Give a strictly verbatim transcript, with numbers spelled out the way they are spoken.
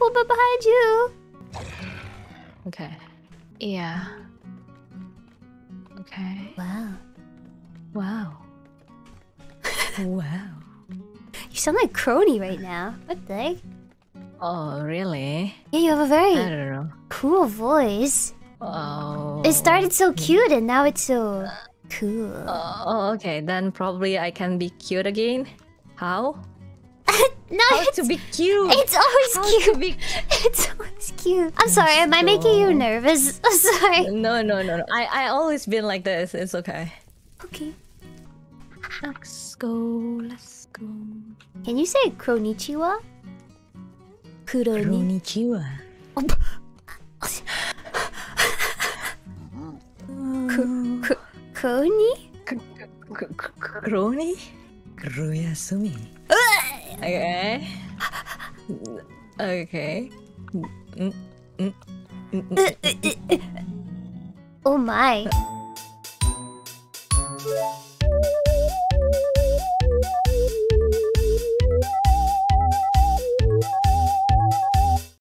careful, but behind you. Okay. Yeah. Okay. Wow. Wow. Wow. You sound like Crony right now. What the heck? Oh, really? Yeah, you have a I very don't know. cool voice. Oh. It started so cute and now it's so cool. Oh, okay. Then probably I can be cute again. How? No, How it's, to be cute? it's always How cute. to be... It's always cute. I'm sorry, am I making you nervous? I'm sorry. No, no, no, no. I I always been like this. It's okay. Okay. Let's go. Let's go. Can you say Kronichiwa? Kuroni. Konnichiwa. Kroni? Kroni? Kroyasumi. Okay. Okay. Mm, mm, mm, mm. Oh my.